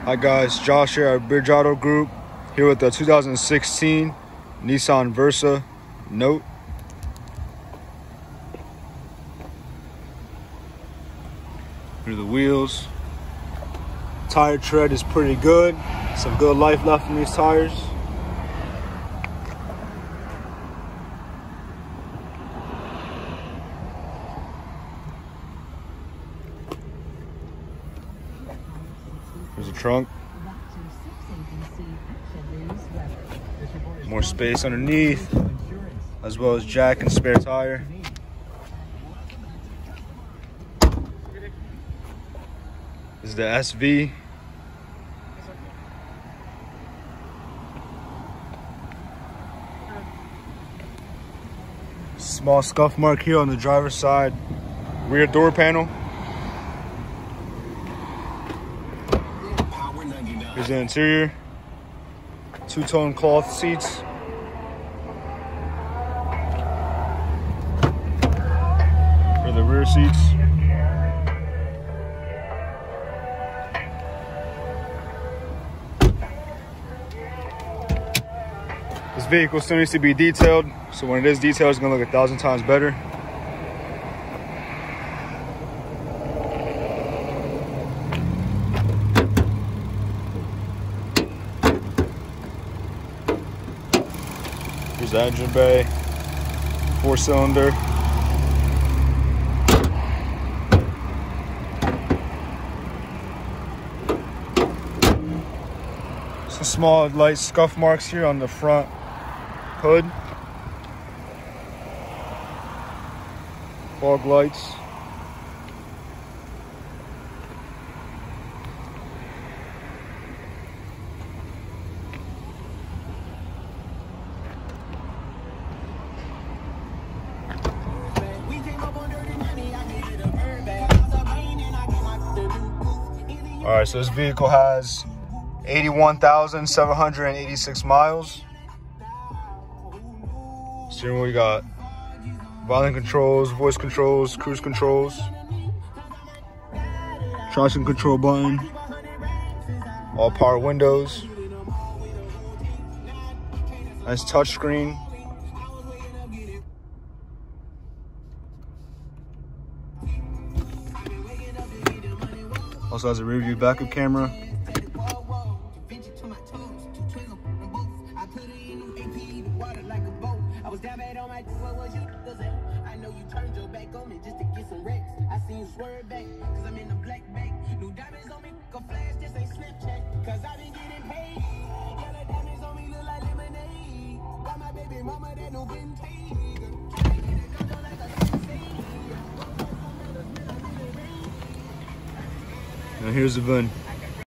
Hi guys, Josh here at Bridge Auto Group, here with the 2016 Nissan Versa Note. Here are the wheels. Tire tread is pretty good. Some good life left in these tires. Here's the trunk. More space underneath, as well as jack and spare tire. This is the SV. Small scuff mark here on the driver's side rear door panel. Here's the interior. Two-tone cloth seats. For the rear seats. This vehicle still needs to be detailed, so when it is detailed, it's gonna look 1,000 times better. Here's the engine bay, 4-cylinder. Some small light scuff marks here on the front hood. Fog lights. All right, so this vehicle has 81,786 miles. Steering wheel, we got volume controls, voice controls, cruise controls, traction control button, all power windows, nice touch screen. Also has a rear view backup camera. Now here's the VIN.